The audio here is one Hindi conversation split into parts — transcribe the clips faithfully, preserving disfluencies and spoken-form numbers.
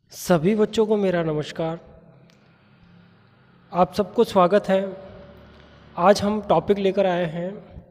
सभी बच्चों को मेरा नमस्कार। आप सबको स्वागत है। आज हम टॉपिक लेकर आए हैं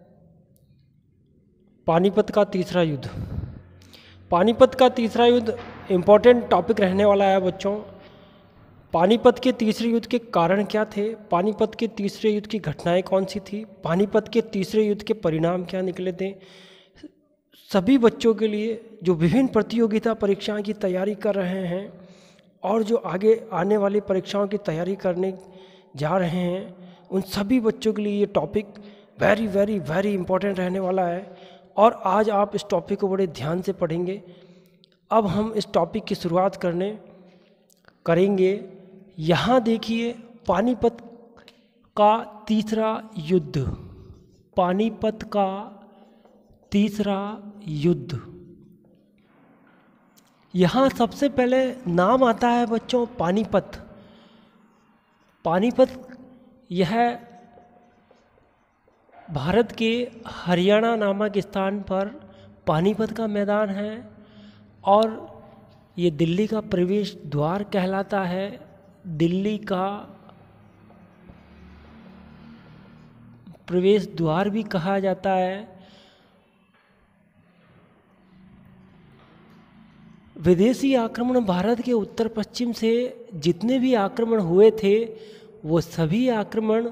पानीपत का तीसरा युद्ध। पानीपत का तीसरा युद्ध इम्पोर्टेंट टॉपिक रहने वाला है बच्चों। पानीपत के तीसरे युद्ध के कारण क्या थे, पानीपत के तीसरे युद्ध की घटनाएं कौन सी थी, पानीपत के तीसरे युद्ध के परिणाम क्या निकले थे। सभी बच्चों के लिए जो विभिन्न प्रतियोगिता परीक्षाओं की तैयारी कर रहे हैं और जो आगे आने वाली परीक्षाओं की तैयारी करने जा रहे हैं, उन सभी बच्चों के लिए ये topic very very very important रहने वाला है और आज आप इस टॉपिक को बड़े ध्यान से पढ़ेंगे। अब हम इस टॉपिक की शुरुआत करने करेंगे। यहाँ देखिए, पानीपत का तीसरा युद्ध, पानीपत का तीसरा युद्ध। यहाँ सबसे पहले नाम आता है बच्चों पानीपत। पानीपत यह भारत के हरियाणा नामक स्थान पर पानीपत का मैदान है और ये दिल्ली का प्रवेश द्वार कहलाता है। दिल्ली का प्रवेश द्वार भी कहा जाता है। विदेशी आक्रमण भारत के उत्तर पश्चिम से जितने भी आक्रमण हुए थे, वो सभी आक्रमण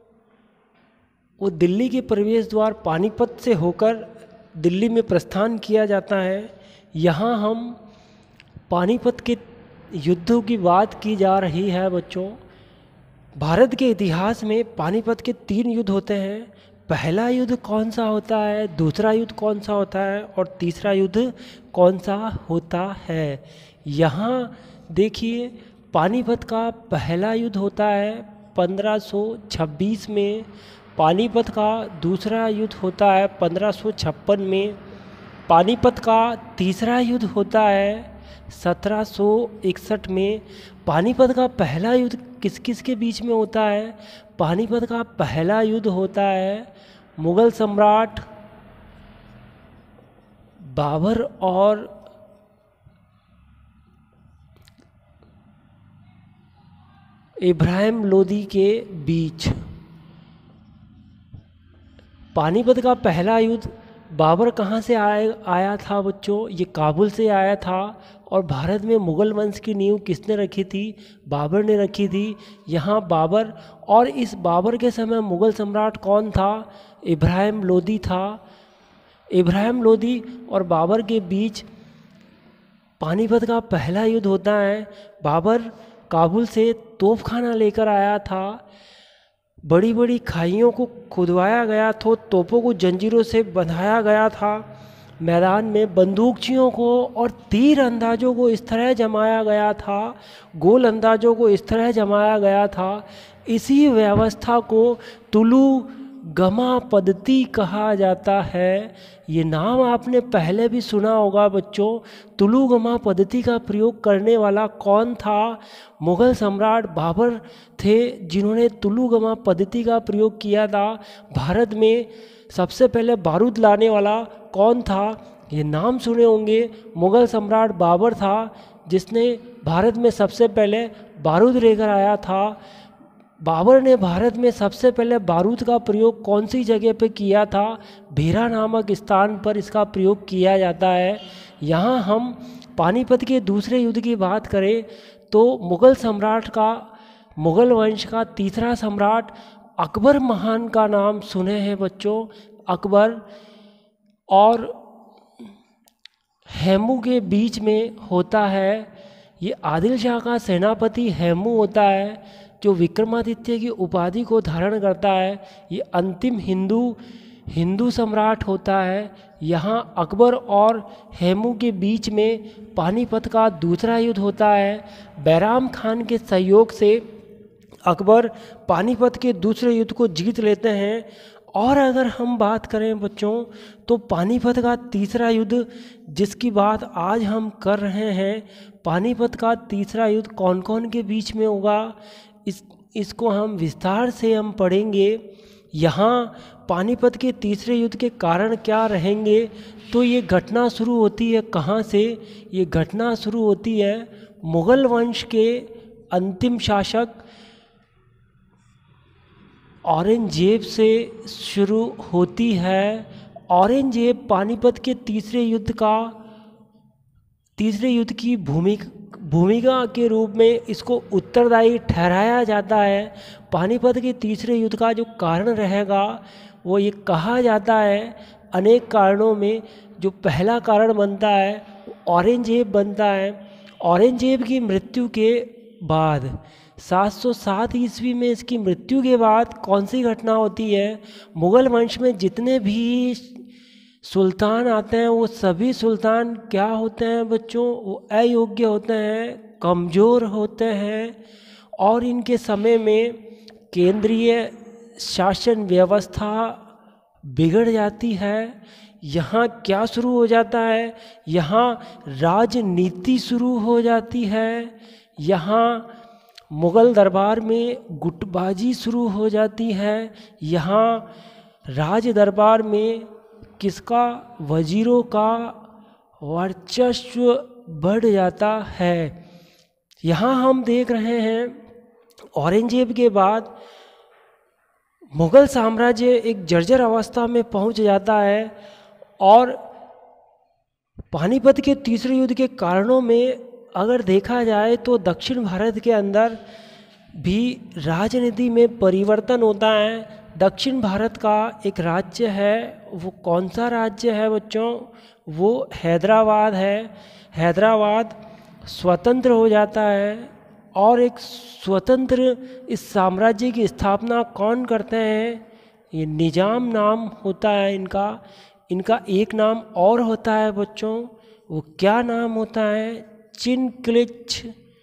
वो दिल्ली के प्रवेश द्वार पानीपत से होकर दिल्ली में प्रस्थान किया जाता है। यहाँ हम पानीपत के युद्धों की बात की जा रही है बच्चों। भारत के इतिहास में पानीपत के तीन युद्ध होते हैं। पहला युद्ध कौन सा होता है, दूसरा युद्ध कौन सा होता है और तीसरा युद्ध कौन सा होता है। यहाँ देखिए, पानीपत का पहला युद्ध होता है पंद्रह सौ छब्बीस में। पानीपत का दूसरा युद्ध होता है पंद्रह सौ छप्पन में। पानीपत का तीसरा युद्ध होता है सत्रह सौ इकसठ में। पानीपत का पहला युद्ध किस किस के बीच में होता है? पानीपत का पहला युद्ध होता है मुगल सम्राट बाबर और इब्राहिम लोदी के बीच। पानीपत का पहला युद्ध बाबर कहाँ से आया आया था बच्चों? ये काबुल से आया था। और भारत में मुग़ल वंश की नींव किसने रखी थी? बाबर ने रखी थी। यहाँ बाबर, और इस बाबर के समय मुग़ल सम्राट कौन था? इब्राहिम लोदी था। इब्राहिम लोदी और बाबर के बीच पानीपत का पहला युद्ध होता है। बाबर काबुल से तोपखाना लेकर आया था। बड़ी बड़ी खाइयों को खुदवाया गया था, तोपों को जंजीरों से बंधाया गया था। मैदान में बंदूकचियों को और तीर अंदाजों को इस तरह जमाया गया था, गोल अंदाजों को इस तरह जमाया गया था। इसी व्यवस्था को तुलु गमा पद्धति कहा जाता है। ये नाम आपने पहले भी सुना होगा बच्चों। तुलु गमा पद्धति का प्रयोग करने वाला कौन था? मुग़ल सम्राट बाबर थे, जिन्होंने तुलु गमा पद्धति का प्रयोग किया था। भारत में सबसे पहले बारूद लाने वाला कौन था? ये नाम सुने होंगे, मुग़ल सम्राट बाबर था, जिसने भारत में सबसे पहले बारूद लेकर आया था। बाबर ने भारत में सबसे पहले बारूद का प्रयोग कौन सी जगह पे किया था? भेरा नामक स्थान पर इसका प्रयोग किया जाता है। यहाँ हम पानीपत के दूसरे युद्ध की बात करें तो मुग़ल सम्राट का, मुग़ल वंश का तीसरा सम्राट अकबर महान का नाम सुने हैं बच्चों। अकबर और हेमू के बीच में होता है। ये आदिल शाह का सेनापति हेमू होता है, जो विक्रमादित्य की उपाधि को धारण करता है। ये अंतिम हिंदू हिंदू सम्राट होता है। यहाँ अकबर और हेमू के बीच में पानीपत का दूसरा युद्ध होता है। बैराम खान के सहयोग से अकबर पानीपत के दूसरे युद्ध को जीत लेते हैं। और अगर हम बात करें बच्चों, तो पानीपत का तीसरा युद्ध जिसकी बात आज हम कर रहे हैं, पानीपत का तीसरा युद्ध कौन कौन के बीच में होगा, इस इसको हम विस्तार से हम पढ़ेंगे। यहाँ पानीपत के तीसरे युद्ध के कारण क्या रहेंगे, तो ये घटना शुरू होती है कहाँ से? ये घटना शुरू होती है मुगल वंश के अंतिम शासक औरंगजेब से शुरू होती है। औरंगजेब पानीपत के तीसरे युद्ध का तीसरे युद्ध की भूमिका भूमिका के रूप में इसको उत्तरदायी ठहराया जाता है। पानीपत के तीसरे युद्ध का जो कारण रहेगा वो ये कहा जाता है, अनेक कारणों में जो पहला कारण बनता है औरंगजेब बनता है। औरंगजेब की मृत्यु के बाद सात सौ सात ईस्वी में इसकी मृत्यु के बाद कौन सी घटना होती है? मुगल वंश में जितने भी सुल्तान आते हैं वो सभी सुल्तान क्या होते हैं बच्चों? वो अयोग्य होते हैं, कमज़ोर होते हैं और इनके समय में केंद्रीय शासन व्यवस्था बिगड़ जाती है। यहाँ क्या शुरू हो जाता है? यहाँ राजनीति शुरू हो जाती है। यहाँ मुग़ल दरबार में गुटबाजी शुरू हो जाती है। यहाँ राज दरबार में किसका? वजीरों का वर्चस्व बढ़ जाता है। यहाँ हम देख रहे हैं औरंगजेब के बाद मुग़ल साम्राज्य एक जर्जर अवस्था में पहुँच जाता है और पानीपत के तीसरे युद्ध के कारणों में अगर देखा जाए तो दक्षिण भारत के अंदर भी राजनीति में परिवर्तन होता है। दक्षिण भारत का एक राज्य है, वो कौन सा राज्य है बच्चों? वो हैदराबाद है। हैदराबाद स्वतंत्र हो जाता है और एक स्वतंत्र इस साम्राज्य की स्थापना कौन करते हैं? ये निजाम नाम होता है इनका। इनका एक नाम और होता है बच्चों, वो क्या नाम होता है? चिनक्लिच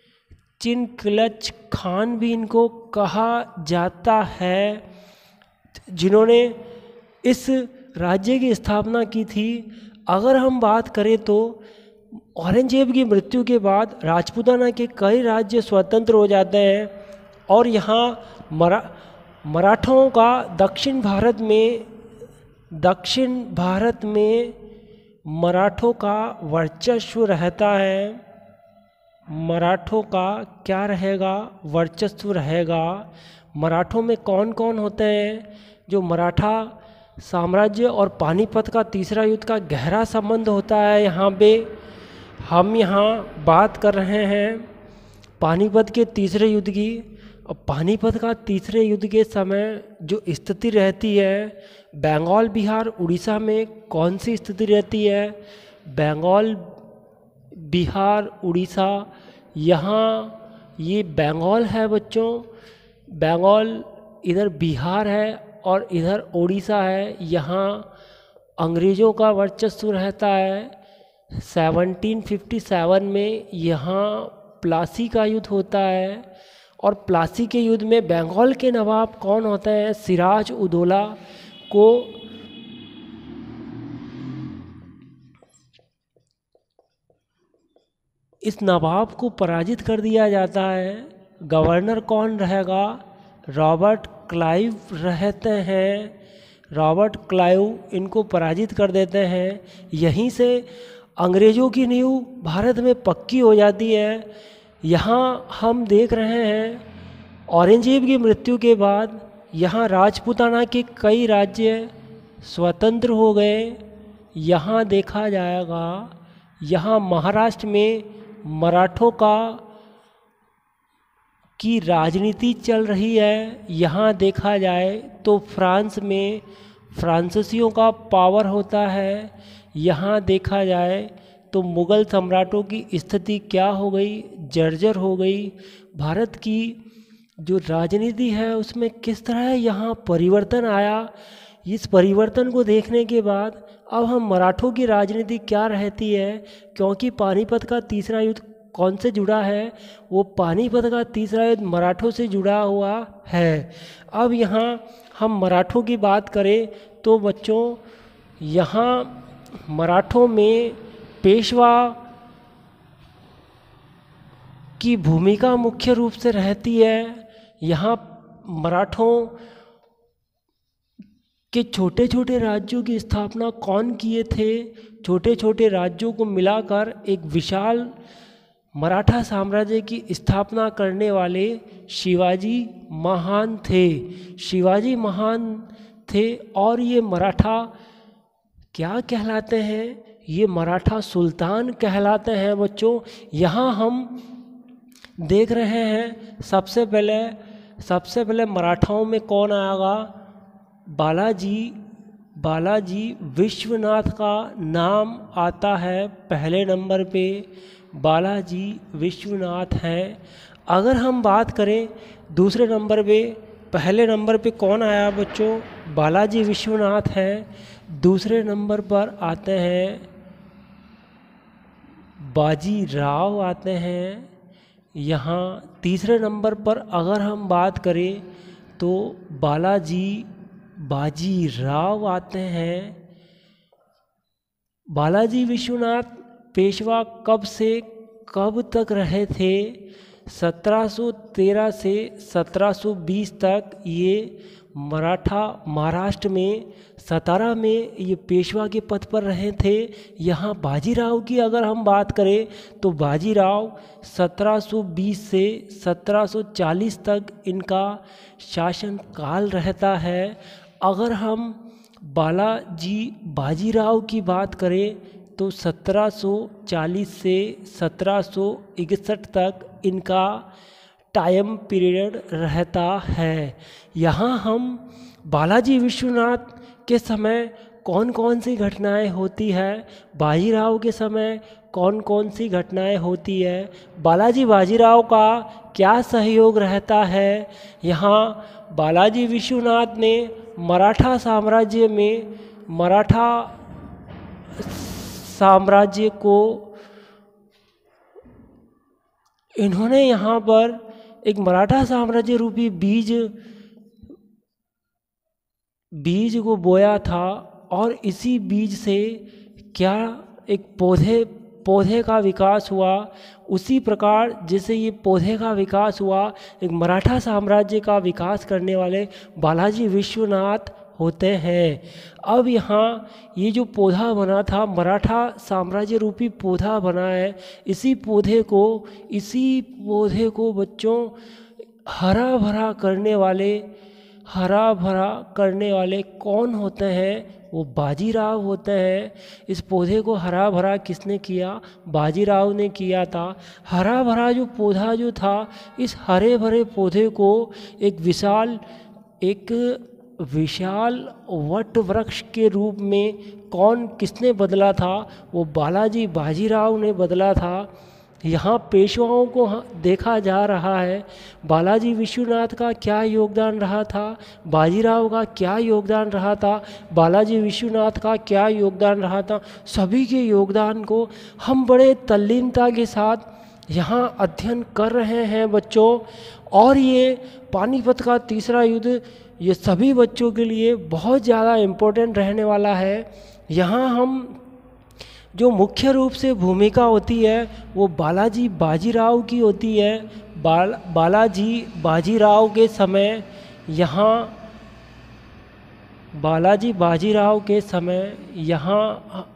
चिनक्लच खान भी इनको कहा जाता है, जिन्होंने इस राज्य की स्थापना की थी। अगर हम बात करें तो औरंगजेब की मृत्यु के बाद राजपूताना के कई राज्य स्वतंत्र हो जाते हैं और यहाँ मरा मराठों का दक्षिण भारत में दक्षिण भारत में मराठों का वर्चस्व रहता है। मराठों का क्या रहेगा? वर्चस्व रहेगा। मराठों में कौन कौन होते हैं? जो मराठा साम्राज्य और पानीपत का तीसरा युद्ध का गहरा संबंध होता है। यहाँ पे हम यहाँ बात कर रहे हैं पानीपत के तीसरे युद्ध की। और पानीपत का तीसरे युद्ध के समय जो स्थिति रहती है, बंगाल बिहार उड़ीसा में कौन सी स्थिति रहती है? बंगाल बिहार उड़ीसा, यहाँ ये बंगाल है बच्चों। बंगाल इधर बिहार है और इधर उड़ीसा है। यहाँ अंग्रेज़ों का वर्चस्व रहता है। सेवनटीन फिफ्टी सेवन में यहाँ प्लासी का युद्ध होता है और प्लासी के युद्ध में बंगाल के नवाब कौन होते हैं? सिराज उदौला को इस नवाब को पराजित कर दिया जाता है। गवर्नर कौन रहेगा? रॉबर्ट क्लाइव रहते हैं। रॉबर्ट क्लाइव इनको पराजित कर देते हैं। यहीं से अंग्रेज़ों की नींव भारत में पक्की हो जाती है। यहाँ हम देख रहे हैं औरंगजेब की मृत्यु के बाद यहाँ राजपूताना के कई राज्य स्वतंत्र हो गए। यहाँ देखा जाएगा, यहाँ महाराष्ट्र में मराठों का की राजनीति चल रही है। यहाँ देखा जाए तो फ्रांस में फ्रांसीसियों का पावर होता है। यहाँ देखा जाए तो मुग़ल सम्राटों की स्थिति क्या हो गई? जर्जर हो गई। भारत की जो राजनीति है उसमें किस तरह यहाँ परिवर्तन आया, इस परिवर्तन को देखने के बाद अब हम मराठों की राजनीति क्या रहती है, क्योंकि पानीपत का तीसरा युद्ध कौन से जुड़ा है? वो पानीपत का तीसरा युद्ध मराठों से जुड़ा हुआ है। अब यहाँ हम मराठों की बात करें तो बच्चों यहाँ मराठों में पेशवा की भूमिका मुख्य रूप से रहती है। यहाँ मराठों के छोटे छोटे राज्यों की स्थापना कौन किए थे? छोटे छोटे राज्यों को मिलाकर एक विशाल मराठा साम्राज्य की स्थापना करने वाले शिवाजी महान थे। शिवाजी महान थे और ये मराठा क्या कहलाते हैं? ये मराठा सुल्तान कहलाते हैं बच्चों। यहाँ हम देख रहे हैं सबसे पहले सबसे पहले मराठाओं में कौन आएगा? बालाजी बालाजी विश्वनाथ का नाम आता है पहले नंबर पे। बालाजी विश्वनाथ हैं। अगर हम बात करें दूसरे नंबर पे, पहले नंबर पे कौन आया बच्चों? बालाजी विश्वनाथ हैं। दूसरे नंबर पर आते हैं बाजी राव आते हैं। यहाँ तीसरे नंबर पर अगर हम बात करें तो बालाजी बाजी राव आते हैं। बालाजी विश्वनाथ पेशवा कब से कब तक रहे थे? सत्रह सौ तेरह से सत्रह सौ बीस तक ये मराठा महाराष्ट्र में सतारा में ये पेशवा के पद पर रहे थे। यहाँ बाजीराव की अगर हम बात करें तो बाजीराव सत्रह सौ बीस से सत्रह सौ चालीस तक इनका शासन काल रहता है। अगर हम बालाजी बाजीराव की बात करें तो सत्रह सौ चालीस से सत्रह सौ इकसठ तक इनका टाइम पीरियड रहता है। यहाँ हम बालाजी विश्वनाथ के समय कौन कौन सी घटनाएं होती है, बाजीराव के समय कौन कौन सी घटनाएं होती है, बालाजी बाजीराव का क्या सहयोग रहता है। यहाँ बालाजी विश्वनाथ ने मराठा साम्राज्य में मराठा साम्राज्य को इन्होंने यहाँ पर एक मराठा साम्राज्य रूपी बीज बीज को बोया था और इसी बीज से क्या एक पौधे पौधे का विकास हुआ। उसी प्रकार जैसे ये पौधे का विकास हुआ, एक मराठा साम्राज्य का विकास करने वाले बालाजी विश्वनाथ होते हैं। अब यहाँ ये जो पौधा बना था, मराठा साम्राज्य रूपी पौधा बना है, इसी पौधे को इसी पौधे को बच्चों हरा भरा करने वाले हरा भरा करने वाले कौन होते हैं? वो बाजीराव होते हैं। इस पौधे को हरा भरा किसने किया? बाजीराव ने किया था। हरा भरा जो पौधा जो था, इस हरे भरे पौधे को एक विशाल एक विशाल वट वृक्ष के रूप में कौन किसने बदला था? वो बालाजी बाजीराव ने बदला था। यहाँ पेशवाओं को देखा जा रहा है बालाजी विश्वनाथ का क्या योगदान रहा था, बाजीराव का क्या योगदान रहा था, बालाजी विश्वनाथ का क्या योगदान रहा था। सभी के योगदान को हम बड़े तल्लीनता के साथ यहाँ अध्ययन कर रहे हैं बच्चों। और ये पानीपत का तीसरा युद्ध ये सभी बच्चों के लिए बहुत ज़्यादा इम्पोर्टेंट रहने वाला है। यहाँ हम जो मुख्य रूप से भूमिका होती है वो बालाजी बाजीराव की होती है। बाल बालाजी बाजीराव के समय यहाँ बालाजी बाजीराव के समय यहाँ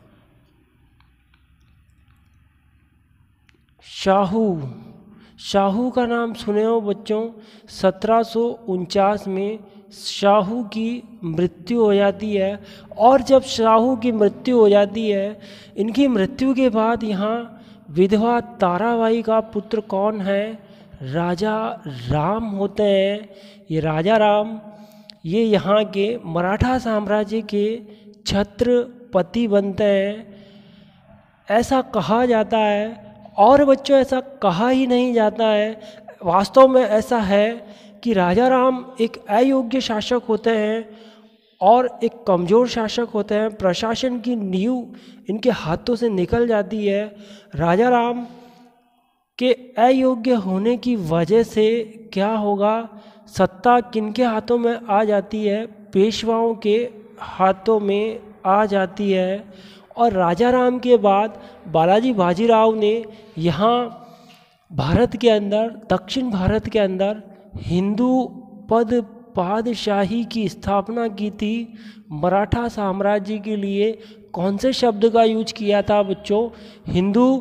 शाहू शाहू का नाम सुने हो बच्चों। सत्रह सौ उनचास में शाहू की मृत्यु हो जाती है। और जब शाहू की मृत्यु हो जाती है, इनकी मृत्यु के बाद यहाँ विधवा ताराबाई का पुत्र कौन है? राजा राम होते हैं। ये राजा राम ये यहाँ के मराठा साम्राज्य के छत्रपति बनते हैं, ऐसा कहा जाता है। और बच्चों ऐसा कहा ही नहीं जाता है, वास्तव में ऐसा है कि राजा राम एक अयोग्य शासक होते हैं और एक कमज़ोर शासक होते हैं। प्रशासन की नींव इनके हाथों से निकल जाती है। राजा राम के अयोग्य होने की वजह से क्या होगा? सत्ता किनके हाथों में आ जाती है? पेशवाओं के हाथों में आ जाती है। और राजा राम के बाद बालाजी बाजीराव ने यहाँ भारत के अंदर, दक्षिण भारत के अंदर हिंदू पद पादशाही की स्थापना की थी। मराठा साम्राज्य के लिए कौन से शब्द का यूज किया था बच्चों? हिंदू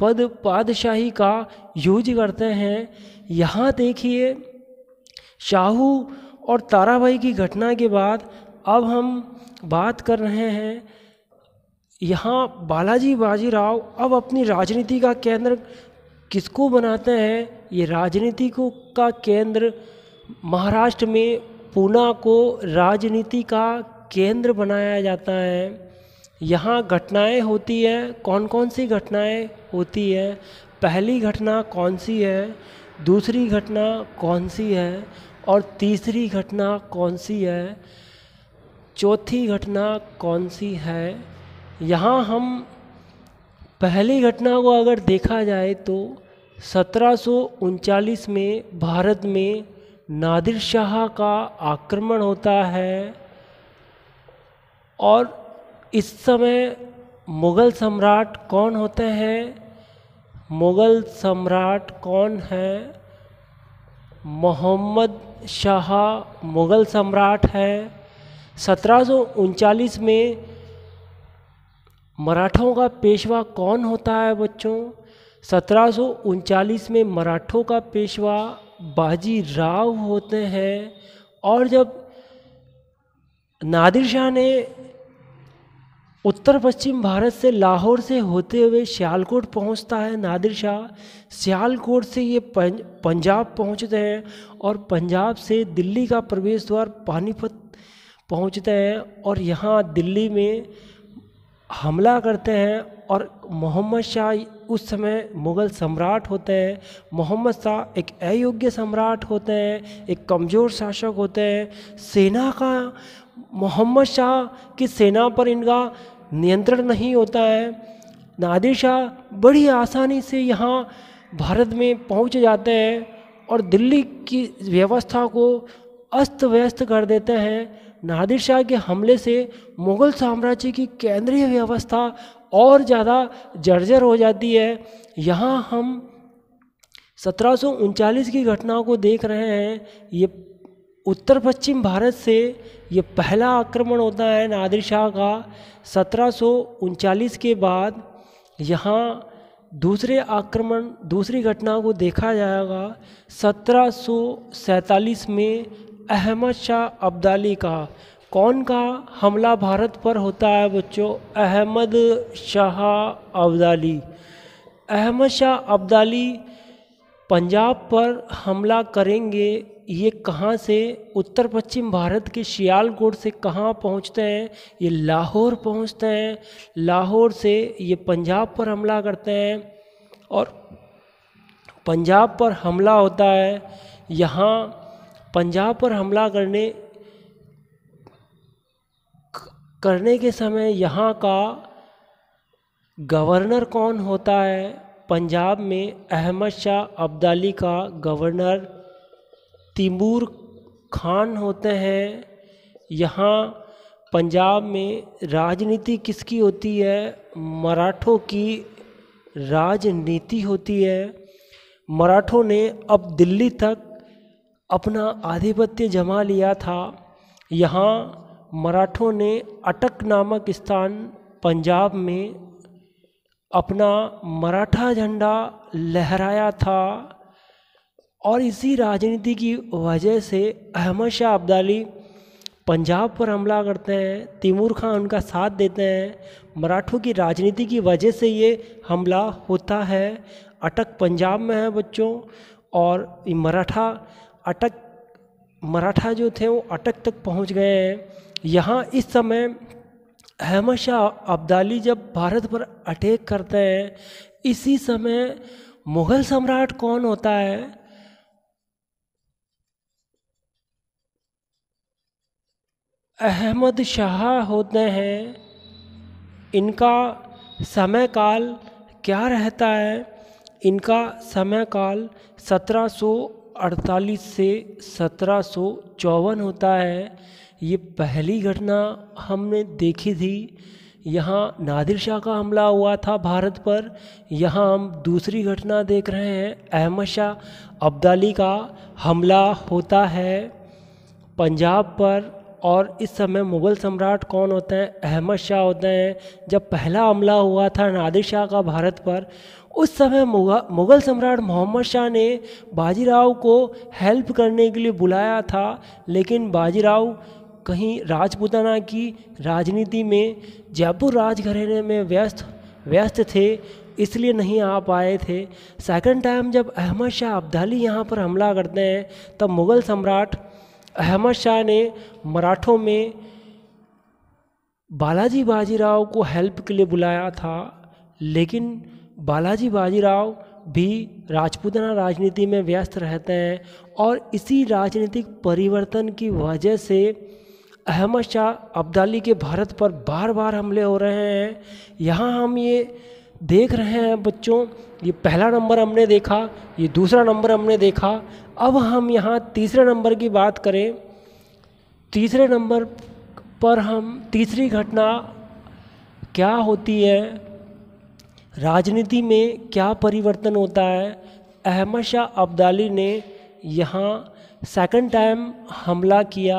पद पादशाही का यूज करते हैं। यहाँ देखिए शाहू और ताराबाई की घटना के बाद अब हम बात कर रहे हैं, यहाँ बालाजी बाजीराव अब अपनी राजनीति का केंद्र किसको बनाते हैं? ये राजनीति को का केंद्र महाराष्ट्र में पूना को राजनीति का केंद्र बनाया जाता है। यहाँ घटनाएं होती है, कौन कौन सी घटनाएं होती है? पहली घटना कौन सी है, दूसरी घटना कौन सी है और तीसरी घटना कौन सी है, चौथी घटना कौन सी है? यहाँ हम पहली घटना को अगर देखा जाए तो सत्रह सौ उनचालीस में भारत में नादिर शाह का आक्रमण होता है और इस समय मुग़ल सम्राट कौन होते हैं? मुग़ल सम्राट कौन है? मोहम्मद शाह मुग़ल सम्राट है। सत्रह सौ उनचालीस में मराठों का पेशवा कौन होता है बच्चों? सत्रह सौ उनचालीस में मराठों का पेशवा बाजी राव होते हैं। और जब नादिर शाह ने उत्तर पश्चिम भारत से लाहौर से होते हुए सियालकोट पहुंचता है, नादिर शाह सियालकोट से ये पंजाब पहुंचते हैं और पंजाब से दिल्ली का प्रवेश द्वार पानीपत पहुंचते हैं और यहाँ दिल्ली में हमला करते हैं। और मोहम्मद शाह उस समय मुग़ल सम्राट होते हैं। मोहम्मद शाह एक अयोग्य सम्राट होते हैं, एक कमज़ोर शासक होते हैं। सेना का मोहम्मद शाह की सेना पर इनका नियंत्रण नहीं होता है। नादिर शाह बड़ी आसानी से यहाँ भारत में पहुँच जाते हैं और दिल्ली की व्यवस्था को अस्त व्यस्त कर देते हैं। नादिर शाह के हमले से मुग़ल साम्राज्य की केंद्रीय व्यवस्था और ज़्यादा जर्जर हो जाती है। यहाँ हम सत्रह सौ उनचालीस की घटना को देख रहे हैं। ये उत्तर पश्चिम भारत से ये पहला आक्रमण होता है नादिर शाह का। सत्रह सौ उनचालीस के बाद यहाँ दूसरे आक्रमण दूसरी घटना को देखा जाएगा सत्रह सौ सैंतालीस में अहमद शाह अब्दाली का। कौन का हमला भारत पर होता है बच्चों? अहमद शाह अब्दाली। अहमद शाह अब्दाली पंजाब पर हमला करेंगे। ये कहाँ से? उत्तर पश्चिम भारत के सियालकोट से कहाँ पहुँचते हैं? ये लाहौर पहुँचते हैं। लाहौर से ये पंजाब पर हमला करते हैं और पंजाब पर हमला होता है। यहाँ पंजाब पर हमला करने करने के समय यहाँ का गवर्नर कौन होता है? पंजाब में अहमद शाह अब्दाली का गवर्नर तैमूर खान होते हैं। यहाँ पंजाब में राजनीति किसकी होती है? मराठों की राजनीति होती है। मराठों ने अब दिल्ली तक अपना आधिपत्य जमा लिया था। यहाँ मराठों ने अटक नामक स्थान पंजाब में अपना मराठा झंडा लहराया था और इसी राजनीति की वजह से अहमद शाह अब्दाली पंजाब पर हमला करते हैं। तैमूर खान उनका साथ देते हैं। मराठों की राजनीति की वजह से ये हमला होता है। अटक पंजाब में है बच्चों और मराठा अटक मराठा जो थे वो अटक तक पहुंच गए हैं। यहाँ इस समय अहमद शाह अब्दाली जब भारत पर अटैक करते हैं, इसी समय मुग़ल सम्राट कौन होता है? अहमद शाह होते हैं। इनका समय काल क्या रहता है? इनका समय काल सत्रह सौ अड़तालीस से सत्रह सौ चौवन होता है। ये पहली घटना हमने देखी थी। यहाँ नादिर शाह का हमला हुआ था भारत पर। यहाँ हम दूसरी घटना देख रहे हैं, अहमद शाह अब्दाली का हमला होता है पंजाब पर और इस समय मुग़ल सम्राट कौन होते हैं? अहमद शाह होते हैं। जब पहला हमला हुआ था नादिर शाह का भारत पर, उस समय मुग़ल सम्राट मोहम्मद शाह ने बाजीराव को हेल्प करने के लिए बुलाया था, लेकिन बाजीराव कहीं राजपूताना की राजनीति में जयपुर राजघराने में व्यस्त व्यस्त थे, इसलिए नहीं आ पाए थे। सेकंड टाइम जब अहमद शाह अब्दाली यहाँ पर हमला करते हैं, तब मुग़ल सम्राट अहमद शाह ने मराठों में बालाजी बाजीराव को हेल्प के लिए बुलाया था, लेकिन बालाजी बाजीराव भी राजपूताना राजनीति में व्यस्त रहते हैं और इसी राजनीतिक परिवर्तन की वजह से अहमद शाह अब्दाली के भारत पर बार बार हमले हो रहे हैं। यहाँ हम ये देख रहे हैं बच्चों, ये पहला नंबर हमने देखा, ये दूसरा नंबर हमने देखा। अब हम यहाँ तीसरे नंबर की बात करें। तीसरे नंबर पर हम तीसरी घटना क्या होती है, राजनीति में क्या परिवर्तन होता है। अहमद शाह अब्दाली ने यहाँ सेकंड टाइम हमला किया,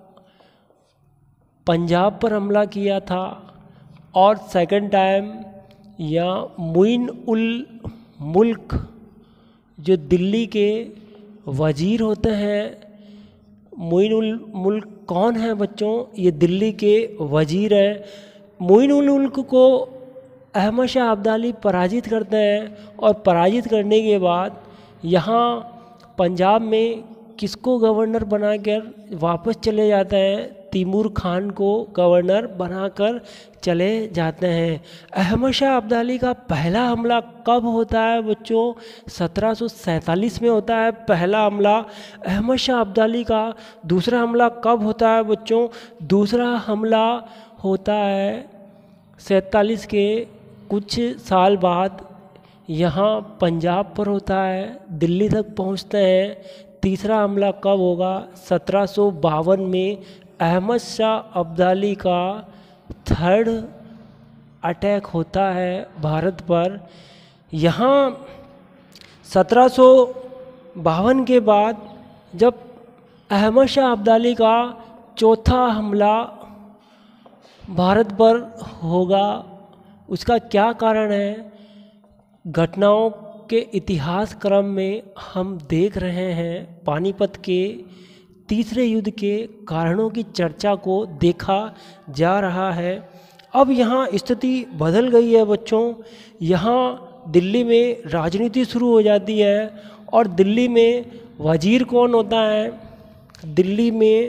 पंजाब पर हमला किया था, और सेकंड टाइम या मुइन उल मुल्क जो दिल्ली के वज़ीर होते हैं, मुइन उल मुल्क कौन है बच्चों? ये दिल्ली के वज़ीर हैं। मुइन उल मुल्क को अहमद शाह अब्दाली पराजित करते हैं और पराजित करने के बाद यहाँ पंजाब में किसको गवर्नर बनाकर वापस चले जाते हैं? तैमूर खान को गवर्नर बनाकर चले जाते हैं। अहमद शाह अब्दाली का पहला हमला कब होता है बच्चों? सत्रह सौ सैंतालीस में होता है पहला हमला। अहमद शाह अब्दाली का दूसरा हमला कब होता है बच्चों? दूसरा हमला होता है सैंतालीस के कुछ साल बाद, यहाँ पंजाब पर होता है, दिल्ली तक पहुँचते हैं। तीसरा हमला कब होगा? सत्रह सौ बावन में अहमद शाह अब्दाली का थर्ड अटैक होता है भारत पर। यहाँ सत्रह सौ बावन के बाद जब अहमद शाह अब्दाली का चौथा हमला भारत पर होगा, उसका क्या कारण है? घटनाओं के इतिहास क्रम में हम देख रहे हैं पानीपत के तीसरे युद्ध के कारणों की चर्चा को देखा जा रहा है। अब यहाँ स्थिति बदल गई है बच्चों। यहाँ दिल्ली में राजनीति शुरू हो जाती है और दिल्ली में वज़ीर कौन होता है? दिल्ली में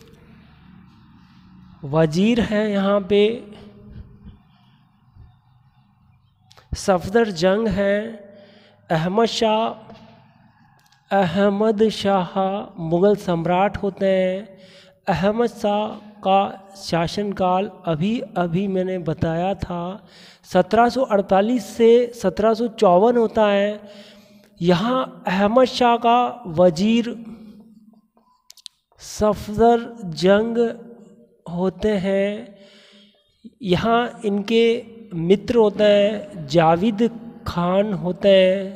वज़ीर है यहाँ पे सफदर जंग है। अहमद शाह अहमद शाह मुग़ल सम्राट होते हैं। अहमद शाह का शासनकाल अभी अभी मैंने बताया था सत्रह सौ अड़तालीस से सत्रह सौ चौवन होता है। यहाँ अहमद शाह का वज़ीर सफदर जंग होते हैं। यहाँ इनके मित्र होते हैं जाविद खान होते हैं।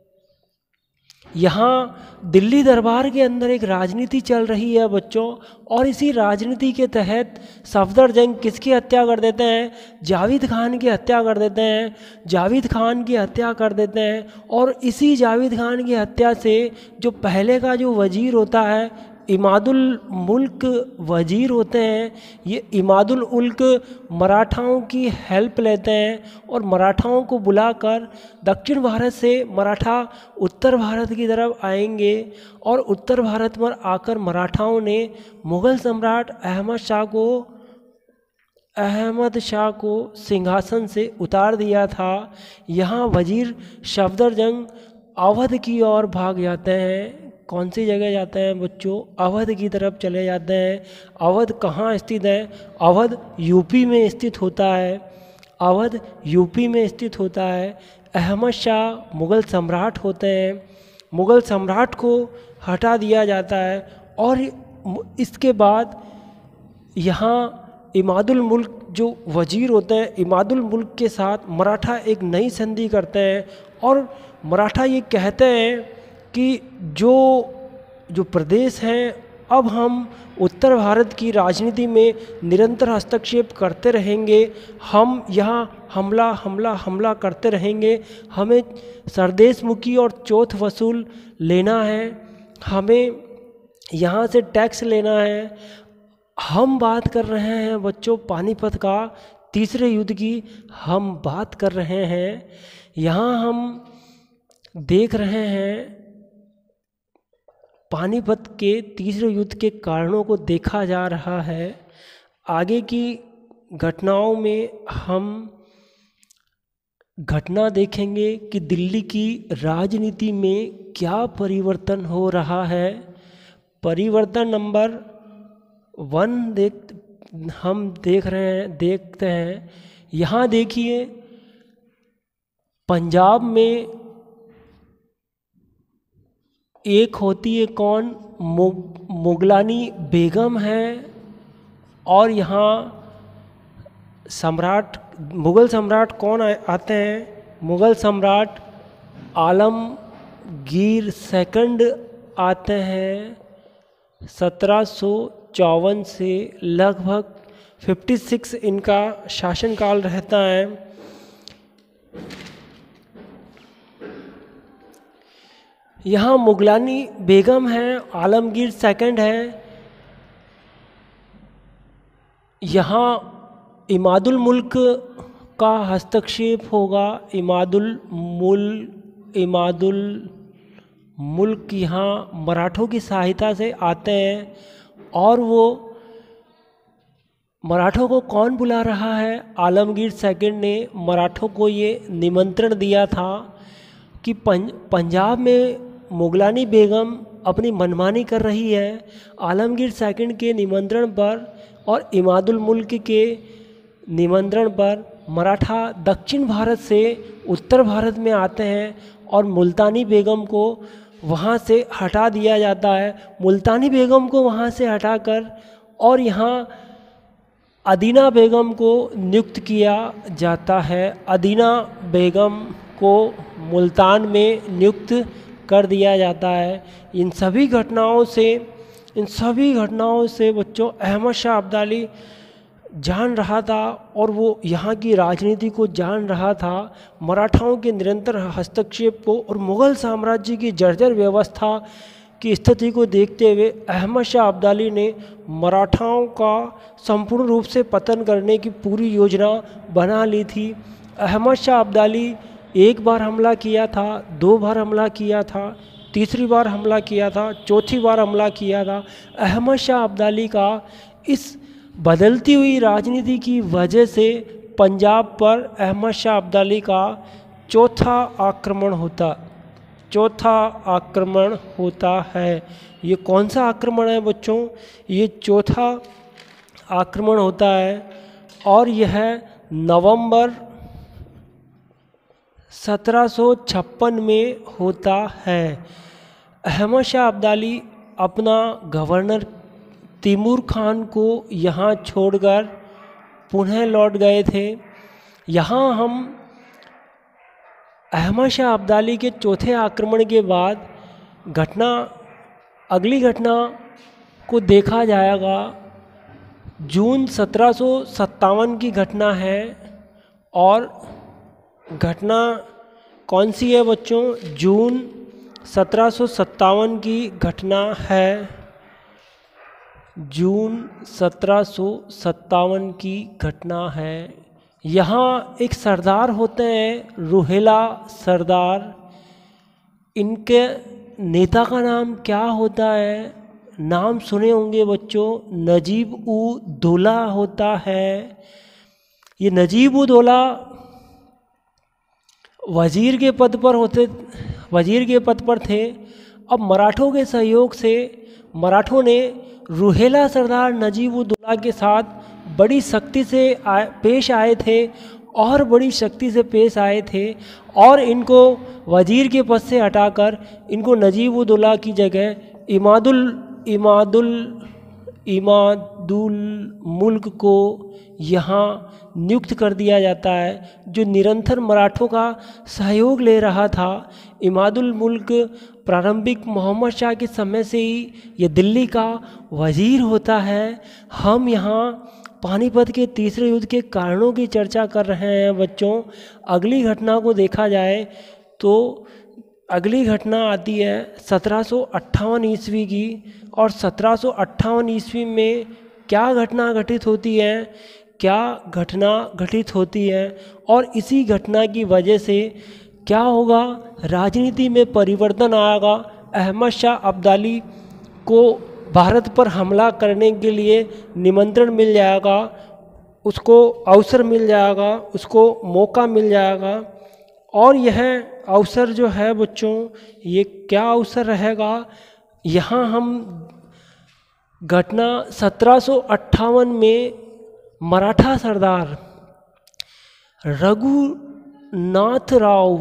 यहाँ दिल्ली दरबार के अंदर एक राजनीति चल रही है बच्चों, और इसी राजनीति के तहत सफदर जंग किसकी हत्या कर देते हैं? जाविद खान की हत्या कर देते हैं। जाविद खान की हत्या कर देते हैं और इसी जाविद खान की हत्या से जो पहले का जो वज़ीर होता है, इमादुल मुल्क वज़ीर होते हैं, ये इमादुल मुल्क मराठाओं की हेल्प लेते हैं और मराठाओं को बुलाकर दक्षिण भारत से मराठा उत्तर भारत की तरफ आएंगे और उत्तर भारत पर आकर मराठाओं ने मुग़ल सम्राट अहमद शाह को अहमद शाह को सिंहासन से उतार दिया था। यहाँ वज़ीर सफदर जंग अवध की ओर भाग जाते हैं। कौन सी जगह जाते हैं बच्चों? अवध की तरफ चले जाते हैं। अवध कहाँ स्थित है? अवध यूपी में स्थित होता है। अवध यूपी में स्थित होता है। अहमद शाह मुग़ल सम्राट होते हैं। मुग़ल सम्राट को हटा दिया जाता है और इसके बाद यहाँ इमादुल मुल्क जो वज़ीर होते हैं, इमादुल मुल्क के साथ मराठा एक नई संधि करते हैं और मराठा ये कहते हैं कि जो जो प्रदेश हैं अब हम उत्तर भारत की राजनीति में निरंतर हस्तक्षेप करते रहेंगे, हम यहाँ हमला हमला हमला करते रहेंगे। हमें सरदेशमुखी और चौथ वसूल लेना है, हमें यहाँ से टैक्स लेना है। हम बात कर रहे हैं बच्चों पानीपत का तीसरे युद्ध की हम बात कर रहे हैं। यहाँ हम देख रहे हैं पानीपत के तीसरे युद्ध के कारणों को देखा जा रहा है। आगे की घटनाओं में हम घटना देखेंगे कि दिल्ली की राजनीति में क्या परिवर्तन हो रहा है। परिवर्तन नंबर वन देख हम देख रहे हैं देखते हैं यहाँ देखिए, पंजाब में एक होती है कौन, मुगलानी बेगम है, और यहाँ सम्राट मुग़ल सम्राट कौन आते हैं, मुग़ल सम्राट आलमगीर सेकंड आते हैं। सत्रह सौ चौवन से लगभग छप्पन इनका शासनकाल रहता है। यहाँ मुगलानी बेगम है, आलमगीर सेकंड है। यहाँ इमादुल मुल्क का हस्तक्षेप होगा। इमादुल मुल्क इमादुल मुल्क यहाँ मराठों की सहायता से आते हैं, और वो मराठों को कौन बुला रहा है, आलमगीर सेकंड ने मराठों को ये निमंत्रण दिया था कि पंजाब में मुगलानी बेगम अपनी मनमानी कर रही है। आलमगीर सेकंड के निमंत्रण पर और इमादुल मुल्क के निमंत्रण पर मराठा दक्षिण भारत से उत्तर भारत में आते हैं और मुल्तानी बेगम को वहाँ से हटा दिया जाता है। मुल्तानी बेगम को वहाँ से हटाकर और यहाँ अदीना बेगम को नियुक्त किया जाता है। अदीना बेगम को मुल्तान में नियुक्त कर दिया जाता है। इन सभी घटनाओं से इन सभी घटनाओं से बच्चों अहमद शाह अब्दाली जान रहा था, और वो यहाँ की राजनीति को जान रहा था। मराठाओं के निरंतर हस्तक्षेप को और मुग़ल साम्राज्य की जर्जर व्यवस्था की स्थिति को देखते हुए अहमद शाह अब्दाली ने मराठाओं का संपूर्ण रूप से पतन करने की पूरी योजना बना ली थी। अहमद शाह अब्दाली एक बार हमला किया था, दो बार हमला किया था, तीसरी बार हमला किया था, चौथी बार हमला किया था। अहमद शाह अब्दाली का इस बदलती हुई राजनीति की वजह से पंजाब पर अहमद शाह अब्दाली का चौथा आक्रमण होता चौथा आक्रमण होता है। ये कौन सा आक्रमण है बच्चों? ये चौथा आक्रमण होता है, और यह नवंबर सत्रह सौ छप्पन में होता है। अहमद शाह अब्दाली अपना गवर्नर तैमूर खान को यहाँ छोड़कर पुनः लौट गए थे। यहाँ हम अहमद शाह अब्दाली के चौथे आक्रमण के बाद घटना अगली घटना को देखा जाएगा। जून सत्रह सौ सत्तावन की घटना है, और घटना कौन सी है बच्चों? जून सत्रह सौ सत्तावन की घटना है। जून सत्रह सौ सत्तावन की घटना है। यहाँ एक सरदार होते हैं, रोहिला सरदार। इनके नेता का नाम क्या होता है? नाम सुने होंगे बच्चों, नजीब उ दौला होता है। ये नजीब उ दौला वजीर के पद पर होते वजीर के पद पर थे। अब मराठों के सहयोग से मराठों ने रोहिला सरदार नजीब उद दौला के साथ बड़ी सख्ती से आ, पेश आए थे और बड़ी शक्ति से पेश आए थे, और इनको वजीर के पद से हटाकर इनको नजीब उद दौला की जगह इमादुल इमादुल इमाद इमादुल मुल्क को यहाँ नियुक्त कर दिया जाता है, जो निरंतर मराठों का सहयोग ले रहा था। इमादुल मुल्क प्रारंभिक मोहम्मद शाह के समय से ही ये दिल्ली का वजीर होता है। हम यहाँ पानीपत के तीसरे युद्ध के कारणों की चर्चा कर रहे हैं बच्चों। अगली घटना को देखा जाए तो अगली घटना आती है सत्रह सौ अट्ठावन ईस्वी की। और सत्रह सौ अट्ठावन ईस्वी में क्या घटना घटित होती है, क्या घटना घटित होती है और इसी घटना की वजह से क्या होगा, राजनीति में परिवर्तन आएगा। अहमद शाह अब्दाली को भारत पर हमला करने के लिए निमंत्रण मिल जाएगा, उसको अवसर मिल जाएगा, उसको मौका मिल जाएगा। और यह अवसर जो है बच्चों, ये क्या अवसर रहेगा, यहाँ हम घटना सत्रह सौ अट्ठावन में मराठा सरदार रघुनाथ राव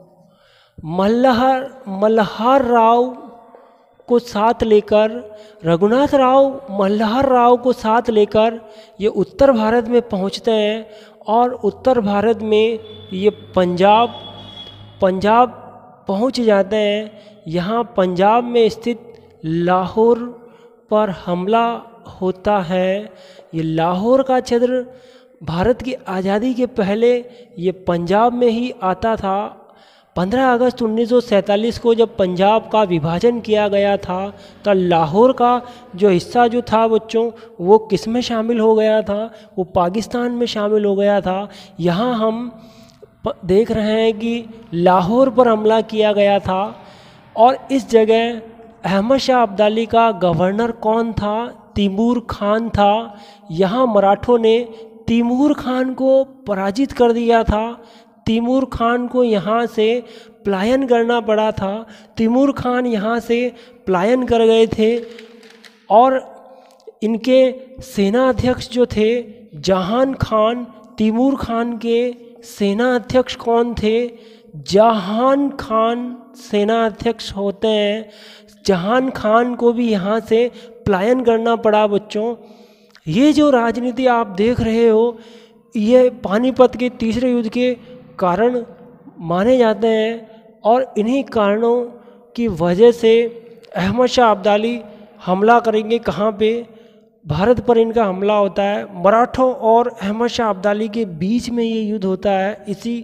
मल्हार मल्हार राव को साथ लेकर रघुनाथ राव मल्हार राव को साथ लेकर ये उत्तर भारत में पहुंचते हैं। और उत्तर भारत में ये पंजाब पंजाब पहुंच जाते हैं। यहाँ पंजाब में स्थित लाहौर पर हमला होता है। ये लाहौर का क्षेत्र भारत की आज़ादी के पहले ये पंजाब में ही आता था। पंद्रह अगस्त उन्नीस सौ सैंतालीस को जब पंजाब का विभाजन किया गया था तो लाहौर का जो हिस्सा जो था बच्चों, वो किस में शामिल हो गया था, वो पाकिस्तान में शामिल हो गया था। यहाँ हम देख रहे हैं कि लाहौर पर हमला किया गया था। और इस जगह अहमद शाह अब्दाली का गवर्नर कौन था, तैमूर खान था। यहाँ मराठों ने तैमूर खान को पराजित कर दिया था। तैमूर खान को यहाँ से पलायन करना पड़ा था। तैमूर खान यहाँ से पलायन कर गए थे। और इनके सेना अध्यक्ष जो थे जहान खान, तैमूर खान के सेना अध्यक्ष कौन थे, जहान खान सेना अध्यक्ष होते हैं। जहान खान को भी यहाँ से पलायन करना पड़ा बच्चों। ये जो राजनीति आप देख रहे हो, ये पानीपत के तीसरे युद्ध के कारण माने जाते हैं। और इन्हीं कारणों की वजह से अहमद शाह अब्दाली हमला करेंगे कहाँ पे, भारत पर इनका हमला होता है। मराठों और अहमद शाह अब्दाली के बीच में ये युद्ध होता है। इसी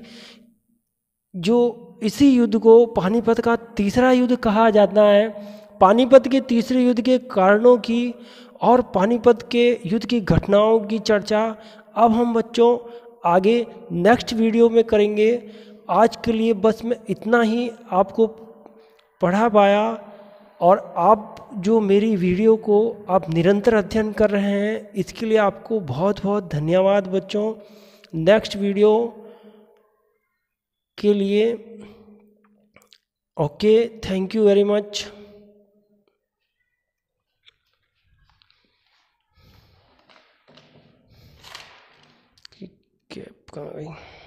जो इसी युद्ध को पानीपत का तीसरा युद्ध कहा जाता है। पानीपत के तीसरे युद्ध के कारणों की और पानीपत के युद्ध की घटनाओं की चर्चा अब हम बच्चों आगे नेक्स्ट वीडियो में करेंगे। आज के लिए बस मैं इतना ही आपको पढ़ा पाया। और आप जो मेरी वीडियो को आप निरंतर अध्ययन कर रहे हैं, इसके लिए आपको बहुत बहुत धन्यवाद बच्चों। नेक्स्ट वीडियो के लिए okay, thank you very much. Cap कहाँ गई?